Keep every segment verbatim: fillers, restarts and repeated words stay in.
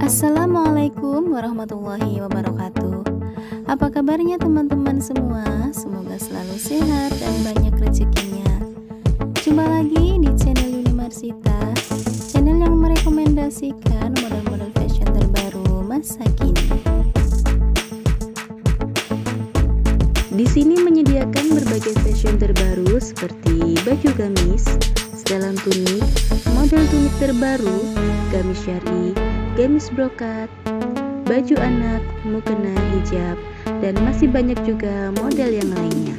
Assalamualaikum warahmatullahi wabarakatuh. Apa kabarnya teman-teman semua? Semoga selalu sehat dan banyak rezekinya. Jumpa lagi di channel Unimarsita, channel yang merekomendasikan model-model fashion terbaru masa kini. Di sini menyediakan berbagai fashion terbaru seperti baju gamis, setelan tunik, model tunik terbaru, gamis syari, gamis brokat, baju anak, mukena, hijab, dan masih banyak juga model yang lainnya.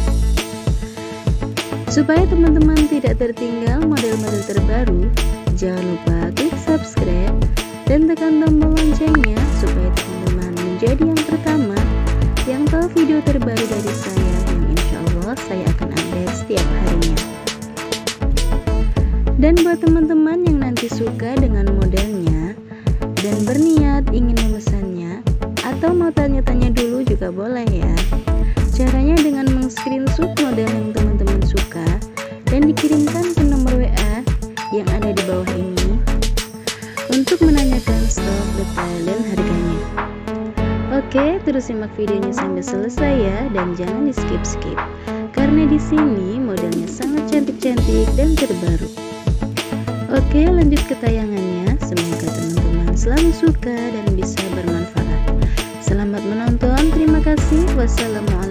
Supaya teman-teman tidak tertinggal model-model terbaru, jangan lupa klik subscribe dan tekan tombol loncengnya supaya teman-teman menjadi yang pertama yang tahu video terbaru dari saya, yang insya Allah saya akan update setiap harinya. Dan buat teman-teman yang nanti suka dengan modelnya dan berniat ingin memesannya atau mau tanya-tanya dulu juga boleh ya. Caranya dengan meng-screenshot model yang teman-teman suka dan dikirimkan ke nomor W A yang ada di bawah ini untuk menanyakan stok, detail, dan harganya. Oke, terus simak videonya sampai selesai ya, dan jangan di skip-skip karena di sini modelnya sangat cantik-cantik dan terbaru. Oke, lanjut ke tayangannya. Semoga teman-teman selalu suka dan bisa bermanfaat. Selamat menonton, terima kasih. Wassalamualaikum.